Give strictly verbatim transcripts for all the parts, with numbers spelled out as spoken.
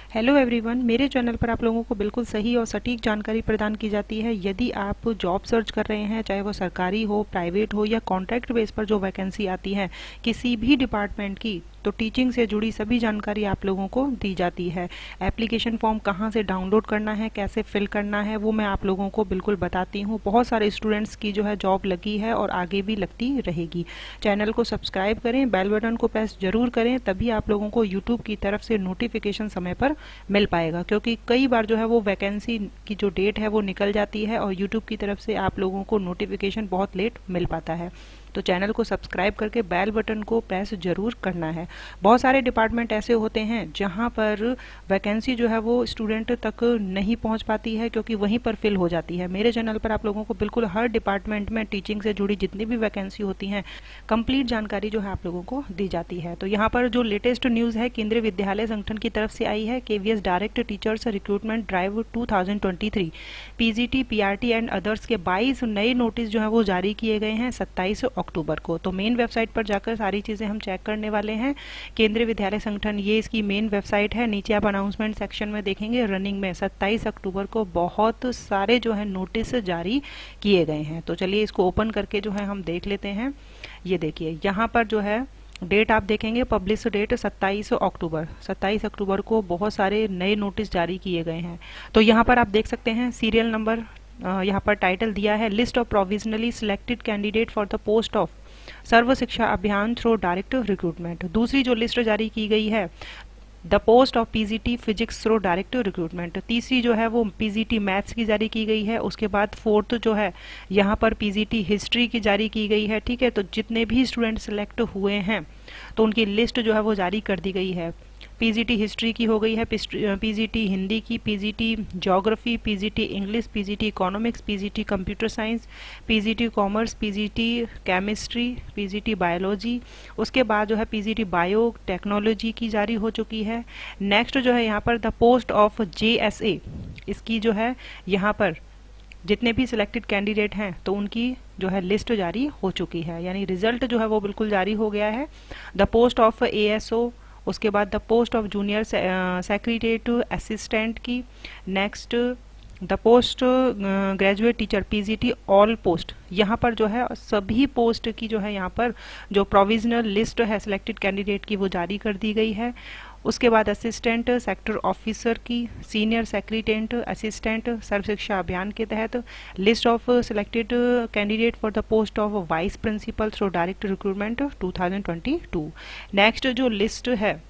Hello everyone, मेरे channel पर आप लोगों को बिल्कुल सही और सटीक जानकारी प्रदान की जाती है। यदि आप जॉब सर्च कर रहे हैं, चाहे वो सरकारी हो, प्राइवेट हो या कॉन्ट्रैक्ट बेस पर जो वैकेंसी आती है किसी भी डिपार्टमेंट की, तो टीचिंग से जुड़ी सभी जानकारी आप लोगों को दी जाती है। एप्लीकेशन फॉर्म कहाँ से डाउनलोड करना है, कैसे फिल करना है, वो मैं आप लोगों को बिल्कुल बताती हूँ। बहुत सारे स्टूडेंट्स की जो है जॉब लगी है और आगे भी लगती रहेगी। चैनल को सब्सक्राइब करें, बेल बटन को प्रेस जरूर करें, तभी आप लोगों को यूट्यूब की तरफ से नोटिफिकेशन समय पर मिल पाएगा। क्योंकि कई बार जो है वो वैकेंसी की जो डेट है वो निकल जाती है और यूट्यूब की तरफ से आप लोगों को नोटिफिकेशन बहुत लेट मिल पाता है। तो चैनल को सब्सक्राइब करके बेल बटन को प्रेस जरूर करना है। बहुत सारे डिपार्टमेंट ऐसे होते हैं जहां पर वैकेंसी जो है वो स्टूडेंट तक नहीं पहुंच पाती है, क्योंकि वहीं पर फिल हो जाती है। मेरे चैनल पर आप लोगों को बिल्कुल हर डिपार्टमेंट में टीचिंग से जुड़ी जितनी भी वैकेंसी होती हैं कंप्लीट जानकारी जो है आप लोगों को दी जाती है। तो यहाँ पर जो लेटेस्ट न्यूज़ है केंद्रीय विद्यालय संगठन की तरफ से आई है, KVS direct teachers recruitment drive two thousand twenty three, PGT, PRT and others के बाईस नए नोटिस जो है वो जारी किए गए हैं सत्ताईस अक्टूबर को। तो मेन वेबसाइट पर जाकर सारी चीज़ें हम चेक करने वाले हैं। केंद्रीय विद्यालय संगठन, ये इसकी मेन वेबसाइट है। नीचे आप अनाउंसमेंट सेक्शन में देखेंगे, रनिंग में सत्ताईस अक्टूबर को बहुत सारे जो है नोटिस जारी किए गए हैं। तो चलिए इसको ओपन करके जो है हम देख लेते हैं। ये देखिए यहाँ पर जो है डेट आप देखेंगे, पब्लिश डेट सत्ताईस अक्टूबर सत्ताईस अक्टूबर को बहुत सारे नए नोटिस जारी किए गए हैं। तो यहाँ पर आप देख सकते हैं सीरियल नंबर, यहाँ पर टाइटल दिया है list of provisionally selected candidate for the post of Sarva Shiksha Abhiyan through direct recruitment. दूसरी जो लिस्ट जारी की गई है the post of PGT physics through direct recruitment. तीसरी जो है वो पीजीटी मैथ्स की जारी की गई है। उसके बाद फोर्थ जो है यहाँ पर पीजीटी हिस्ट्री की जारी की गई है। ठीक है, तो जितने भी स्टूडेंट सिलेक्ट हुए हैं तो उनकी लिस्ट जो है वो जारी कर दी गई है। पीजीटी हिस्ट्री की हो गई है, पीजीटी हिंदी की, PGT geography, PGT English, PGT economics, PGT computer science, PGT commerce, PGT chemistry, PGT biology. उसके बाद जो है पीजीटी बायो टेक्नोलॉजी की जारी हो चुकी है। नेक्स्ट जो है यहाँ पर द पोस्ट ऑफ जेएसए, इसकी जो है यहाँ पर जितने भी सिलेक्टेड कैंडिडेट हैं तो उनकी जो है लिस्ट जारी हो चुकी है, यानी रिजल्ट जो है वो बिल्कुल जारी हो गया है। द पोस्ट ऑफ एएसओ, उसके बाद the post of junior secretariat assistant की। Next the post graduate teacher PGT all post, यहाँ पर जो है सभी पोस्ट की जो है यहाँ पर जो प्रोविजनल लिस्ट है सिलेक्टेड कैंडिडेट की वो जारी कर दी गई है। उसके बाद असिस्टेंट सेक्टर ऑफिसर की, senior secretariat assistant Sarva Shiksha Abhiyan के तहत list of selected candidate for the post of vice principal through direct recruitment two thousand twenty two. Next जो लिस्ट है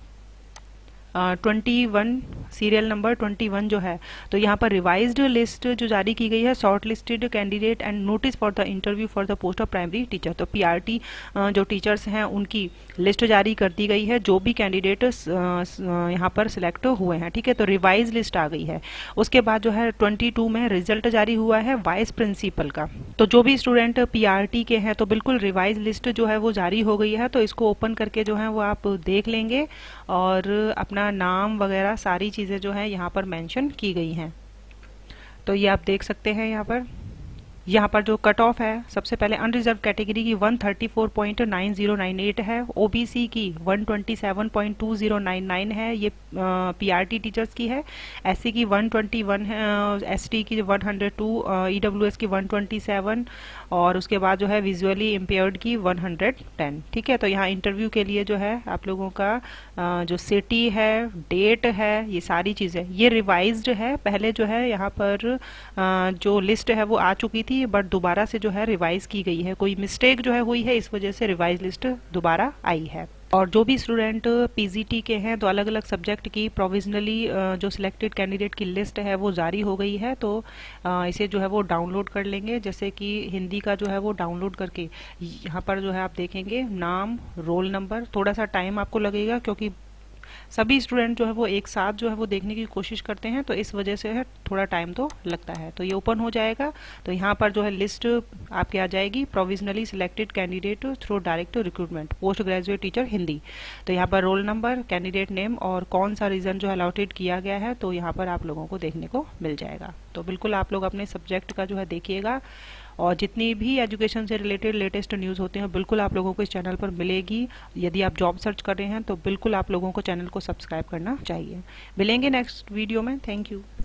twenty one, serial number twenty one जो है, तो यहाँ पर रिवाइज्ड लिस्ट जो जारी की गई है shortlisted candidate and notice for the interview for the post of primary teacher. तो पीआरटी जो टीचर्स हैं उनकी लिस्ट जारी कर दी गई है, जो भी कैंडिडेट यहाँ पर सिलेक्ट हुए हैं। ठीक है, तो रिवाइज लिस्ट आ गई है। उसके बाद जो है ट्वेंटी टू में रिजल्ट जारी हुआ है वाइस प्रिंसिपल का। तो जो भी स्टूडेंट पीआरटी के हैं तो बिल्कुल रिवाइज लिस्ट जो है वो जारी हो गई है। तो इसको ओपन करके जो है वो आप देख लेंगे और अपना नाम वगैरह सारी चीज़ें जो है यहाँ पर मेंशन की गई हैं। तो ये आप देख सकते हैं यहाँ पर यहाँ पर जो कट ऑफ है, सबसे पहले अनरिजर्व कैटेगरी की one thirty four point nine zero nine eight है, ओबीसी की one twenty seven point two zero nine nine है, ये पीआरटी टीचर्स की है। एससी की वन ट्वेंटी वन है, एसटी की वन हंड्रेड टू, ईडब्ल्यूएस की वन ट्वेंटी सेवन और उसके बाद जो है विजुअली इम्पेयर्ड की वन हंड्रेड टेन। ठीक है, तो यहाँ इंटरव्यू के लिए जो है आप लोगों का जो सिटी है, डेट है, ये सारी चीज़ें ये रिवाइज्ड है। पहले जो है यहाँ पर जो लिस्ट है वो आ चुकी थी, बट दोबारा से जो है रिवाइज की गई है। कोई मिस्टेक जो है हुई है, इस वजह से रिवाइज लिस्ट दोबारा आई है। और जो भी स्टूडेंट पीजीटी के हैं तो अलग अलग सब्जेक्ट की प्रोविजनली जो सिलेक्टेड कैंडिडेट की लिस्ट है वो जारी हो गई है। तो इसे जो है वो डाउनलोड कर लेंगे। जैसे कि हिंदी का जो है वो डाउनलोड करके यहाँ पर जो है आप देखेंगे नाम, रोल नंबर। थोड़ा सा टाइम आपको लगेगा क्योंकि सभी स्टूडेंट जो है वो एक साथ जो है वो देखने की कोशिश करते हैं, तो इस वजह से है थोड़ा टाइम तो लगता है। तो ये ओपन हो जाएगा तो यहाँ पर जो है लिस्ट आपके आ जाएगी, provisionally selected candidate through direct recruitment post graduate teacher Hindi. तो यहाँ पर रोल नंबर, कैंडिडेट नेम और कौन सा रीजन जो है अलॉटेड किया गया है तो यहाँ पर आप लोगों को देखने को मिल जाएगा। तो बिल्कुल आप लोग अपने सब्जेक्ट का जो है देखिएगा और जितनी भी एजुकेशन से रिलेटेड लेटेस्ट न्यूज़ होते हैं बिल्कुल आप लोगों को इस चैनल पर मिलेगी। यदि आप जॉब सर्च कर रहे हैं तो बिल्कुल आप लोगों को चैनल को सब्सक्राइब करना चाहिए। मिलेंगे नेक्स्ट वीडियो में। Thank you.